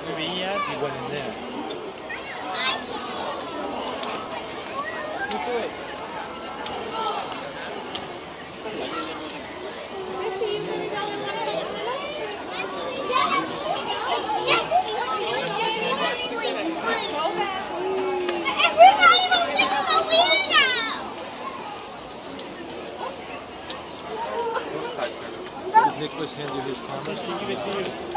Maybe he has. He went in there. Did Nicholas hand you his cameras to give it to you?